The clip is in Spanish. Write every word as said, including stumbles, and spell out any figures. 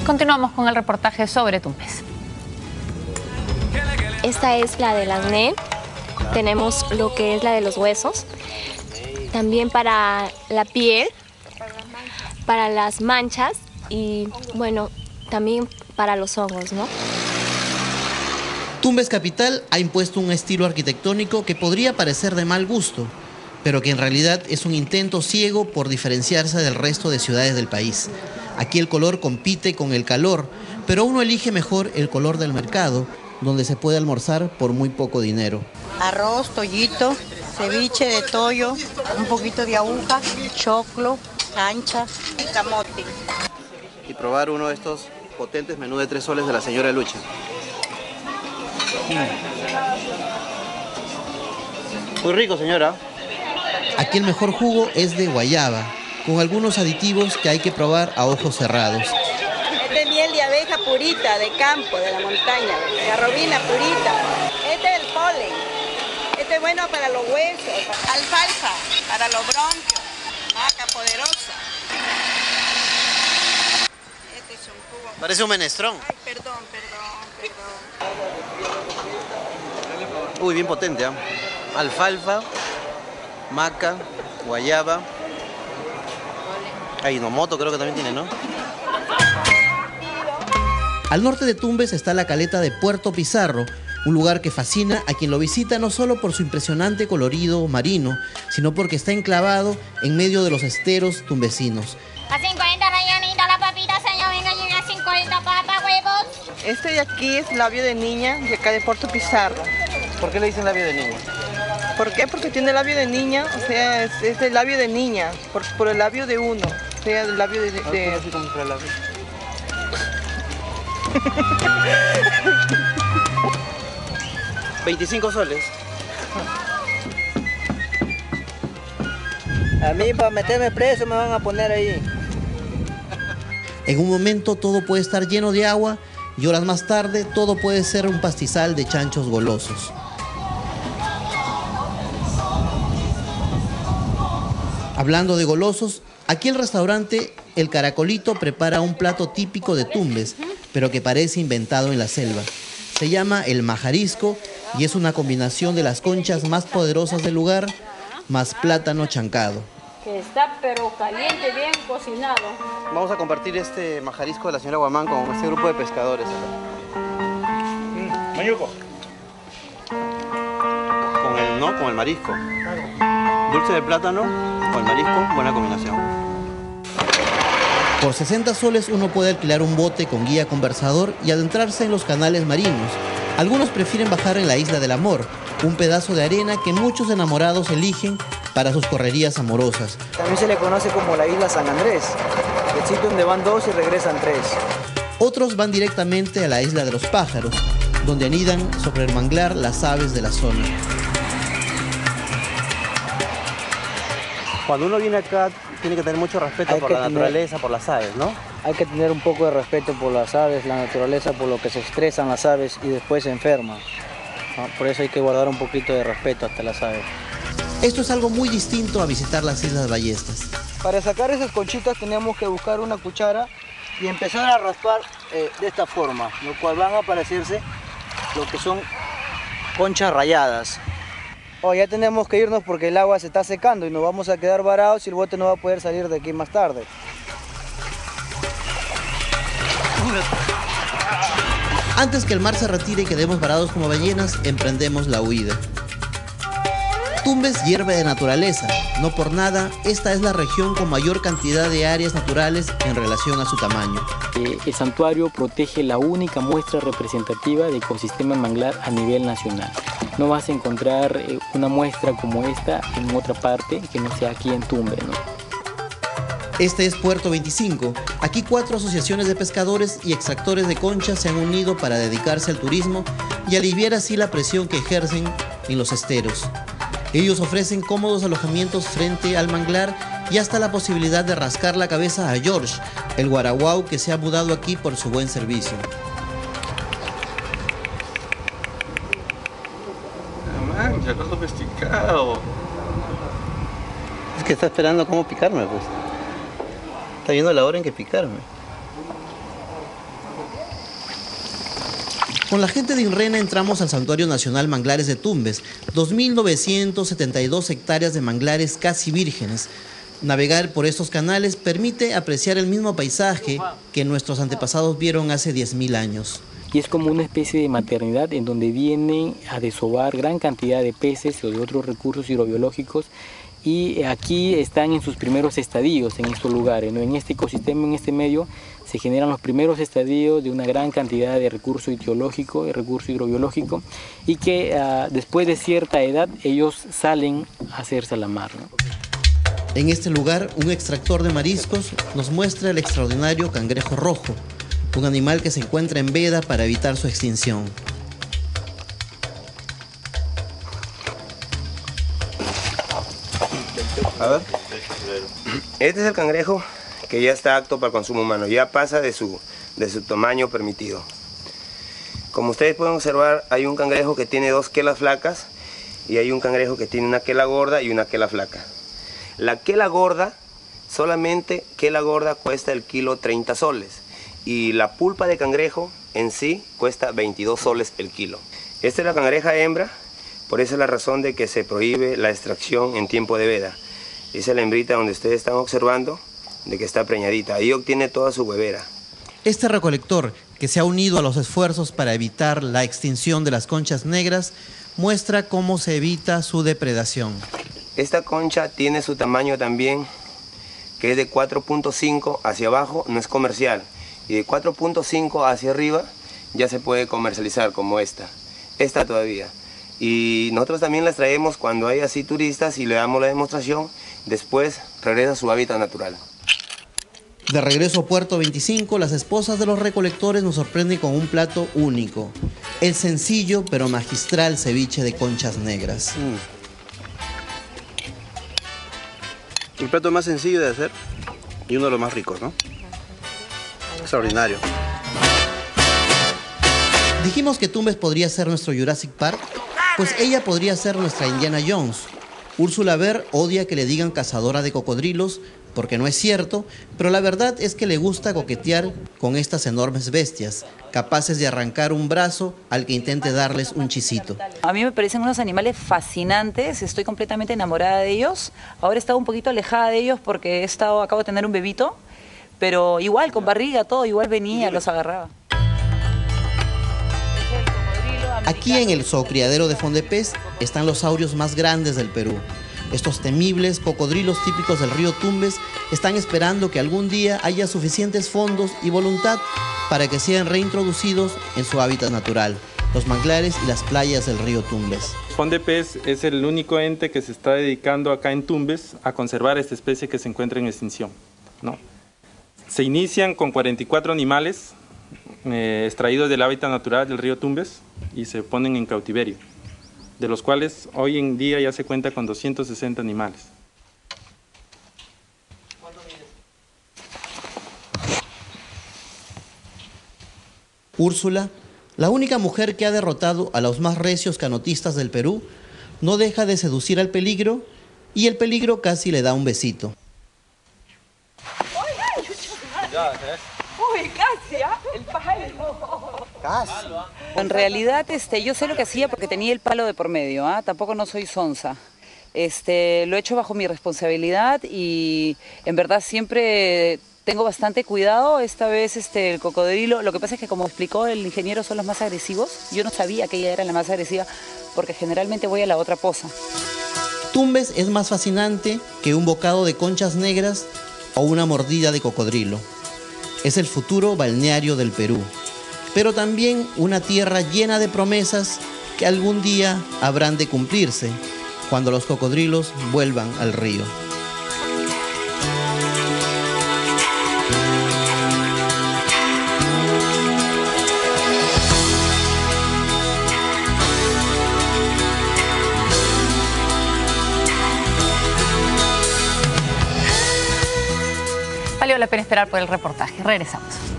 Continuamos con el reportaje sobre Tumbes. Esta es la del acné. Tenemos lo que es la de los huesos. También para la piel, para las manchas y, bueno, también para los hongos, ¿no? Tumbes Capital ha impuesto un estilo arquitectónico que podría parecer de mal gusto, pero que en realidad es un intento ciego por diferenciarse del resto de ciudades del país. Aquí el color compite con el calor, pero uno elige mejor el color del mercado, donde se puede almorzar por muy poco dinero. Arroz, tollito, ceviche de toyo, un poquito de aguja, choclo, cancha y camote. Y probar uno de estos potentes menús de tres soles de la señora Lucha. Muy rico, señora. Aquí el mejor jugo es de guayaba, con algunos aditivos que hay que probar a ojos cerrados. Este es miel de abeja purita, de campo, de la montaña, de arrobina purita. Este es el polen. Este es bueno para los huesos. Alfalfa, para los bronquios. Maca poderosa. Este es un jugo. Parece un menestrón. Ay, perdón, perdón, perdón. Uy, bien potente, ¿eh? Alfalfa, maca, guayaba. Ajinomoto creo que también tiene, ¿no? Al norte de Tumbes está la caleta de Puerto Pizarro, un lugar que fascina a quien lo visita no solo por su impresionante colorido marino, sino porque está enclavado en medio de los esteros tumbesinos. A cincuenta rellenita la papita, señor, venga, lleve a cincuenta papas, huevos. Este de aquí es labio de niña, de acá de Puerto Pizarro. ¿Por qué le dicen labio de niña? ¿Por qué? Porque tiene labio de niña, o sea, es, es el labio de niña, por, por el labio de uno, o sea, el labio de... de... Así como el labio. veinticinco soles. A mí para meterme preso me van a poner ahí. En un momento todo puede estar lleno de agua y horas más tarde todo puede ser un pastizal de chanchos golosos. Hablando de golosos, aquí el restaurante El Caracolito prepara un plato típico de Tumbes, pero que parece inventado en la selva. Se llama el majarisco y es una combinación de las conchas más poderosas del lugar, más plátano chancado. Que está pero caliente, bien cocinado. Vamos a compartir este majarisco de la señora Guamán con este grupo de pescadores. Mm, mayuco. Con el, ¿no? Con el marisco. Dulce de plátano con el marisco, buena combinación. Por sesenta soles uno puede alquilar un bote con guía conversador y adentrarse en los canales marinos. Algunos prefieren bajar en la Isla del Amor, un pedazo de arena que muchos enamorados eligen para sus correrías amorosas. También se le conoce como la Isla San Andrés, el sitio donde van dos y regresan tres. Otros van directamente a la Isla de los Pájaros, donde anidan sobre el manglar las aves de la zona. Cuando uno viene acá, tiene que tener mucho respeto Hay por que la tener- naturaleza, por las aves, ¿no? Hay que tener un poco de respeto por las aves, la naturaleza, por lo que se estresan las aves y después se enferman. ¿No? Por eso hay que guardar un poquito de respeto hasta las aves. Esto es algo muy distinto a visitar las Islas Ballestas. Para sacar esas conchitas tenemos que buscar una cuchara y empezar a raspar eh, de esta forma, lo cual van a aparecerse lo que son conchas rayadas. Oh, ya tenemos que irnos porque el agua se está secando y nos vamos a quedar varados y el bote no va a poder salir de aquí más tarde. Antes que el mar se retire y quedemos varados como ballenas, emprendemos la huida. Tumbes hierve de naturaleza. No por nada, esta es la región con mayor cantidad de áreas naturales en relación a su tamaño. Eh, el santuario protege la única muestra representativa de ecosistema manglar a nivel nacional. No vas a encontrar eh, una muestra como esta en otra parte que no sea aquí en Tumbes, ¿no? Este es Puerto veinticinco. Aquí cuatro asociaciones de pescadores y extractores de conchas se han unido para dedicarse al turismo y aliviar así la presión que ejercen en los esteros. Ellos ofrecen cómodos alojamientos frente al manglar y hasta la posibilidad de rascar la cabeza a George, el guaraguao que se ha mudado aquí por su buen servicio. Mancha, lo domesticado. Es que está esperando cómo picarme, pues. Está viendo la hora en que picarme. Con la gente de INRENA entramos al Santuario Nacional Manglares de Tumbes, dos mil novecientas setenta y dos hectáreas de manglares casi vírgenes. Navegar por estos canales permite apreciar el mismo paisaje que nuestros antepasados vieron hace diez mil años. Y es como una especie de maternidad en donde vienen a desovar gran cantidad de peces o de otros recursos hidrobiológicos, y aquí están en sus primeros estadios en estos lugares, ¿no? En este ecosistema, en este medio, se generan los primeros estadios de una gran cantidad de recurso etiológico, de recurso hidrobiológico, y que uh, después de cierta edad ellos salen a hacerse a la mar, ¿no? En este lugar, un extractor de mariscos nos muestra el extraordinario cangrejo rojo, un animal que se encuentra en veda para evitar su extinción. A ver. Este es el cangrejo que ya está apto para el consumo humano, ya pasa de su, de su tamaño permitido. Como ustedes pueden observar, hay un cangrejo que tiene dos quelas flacas y hay un cangrejo que tiene una quela gorda y una quela flaca. La quela gorda, solamente quela gorda cuesta el kilo treinta soles y la pulpa de cangrejo en sí cuesta veintidós soles el kilo. Esta es la cangreja hembra, por esa es la razón de que se prohíbe la extracción en tiempo de veda. Esa es la hembrita donde ustedes están observando, de que está preñadita. Ahí obtiene toda su huevera. Este recolector, que se ha unido a los esfuerzos para evitar la extinción de las conchas negras, muestra cómo se evita su depredación. Esta concha tiene su tamaño también, que es de cuatro punto cinco hacia abajo, no es comercial. Y de cuatro punto cinco hacia arriba ya se puede comercializar, como esta. Esta todavía. Y nosotros también las traemos cuando hay así turistas y le damos la demostración. Después regresa a su hábitat natural. De regreso a Puerto veinticinco, las esposas de los recolectores nos sorprenden con un plato único. El sencillo pero magistral ceviche de conchas negras. Mm. El plato más sencillo de hacer y uno de los más ricos, ¿no? Extraordinario. Dijimos que Tumbes podría ser nuestro Jurassic Park, pues ella podría ser nuestra Indiana Jones. Úrsula Ver odia que le digan cazadora de cocodrilos, porque no es cierto, pero la verdad es que le gusta coquetear con estas enormes bestias, capaces de arrancar un brazo al que intente darles un chisito. A mí me parecen unos animales fascinantes, estoy completamente enamorada de ellos. Ahora he estado un poquito alejada de ellos porque he estado, acabo de tener un bebito, pero igual, con barriga, todo, igual venía, los agarraba. Aquí en el zoocriadero de Fondepez están los saurios más grandes del Perú. Estos temibles cocodrilos típicos del río Tumbes están esperando que algún día haya suficientes fondos y voluntad para que sean reintroducidos en su hábitat natural, los manglares y las playas del río Tumbes. Fondepez es el único ente que se está dedicando acá en Tumbes a conservar esta especie que se encuentra en extinción, ¿no? Se inician con cuarenta y cuatro animales eh, extraídos del hábitat natural del río Tumbes y se ponen en cautiverio, de los cuales hoy en día ya se cuenta con doscientos sesenta animales. Úrsula, la única mujer que ha derrotado a los más recios canotistas del Perú, no deja de seducir al peligro y el peligro casi le da un besito. Uy, casi, ¿ah? El palo. Casi. En realidad, este, yo sé lo que hacía porque tenía el palo de por medio, ¿ah? Tampoco no soy sonsa. Este, lo he hecho bajo mi responsabilidad y en verdad siempre tengo bastante cuidado. Esta vez este, el cocodrilo, lo que pasa es que como explicó el ingeniero son los más agresivos. Yo no sabía que ella era la más agresiva porque generalmente voy a la otra poza. Tumbes es más fascinante que un bocado de conchas negras o una mordida de cocodrilo. Es el futuro balneario del Perú, pero también una tierra llena de promesas que algún día habrán de cumplirse cuando los cocodrilos vuelvan al río. Valió la pena esperar por el reportaje. Regresamos.